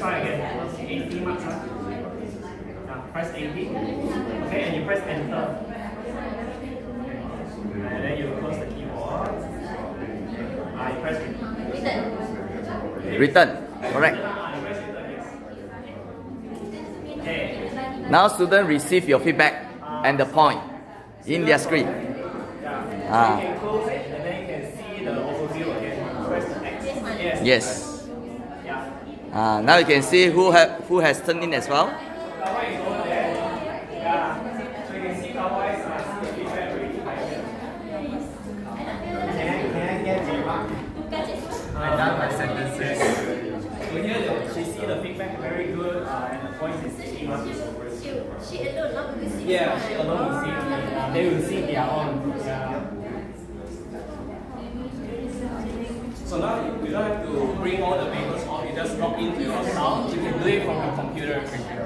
try again. 80 marks. Press 80. Okay, and you press enter. And then you close the keyboard. You press return. Correct. Okay. Now students receive your feedback and the point in their screen. You can close it and then you can see the overview again. Press X. Yes. Yeah. Now you can see who has turned in as well. Kawai is over there. Yeah. So you can see Kawai is the feedback already. Can I get the mark? I done my sentences. So here she see the feedback very good and the points is 80 marks is over. She alone not will see. Yeah, she alone will see. They will see their own. Yeah. So now you don't have to bring all the papers off, you just log into your account. You can do it from your computer.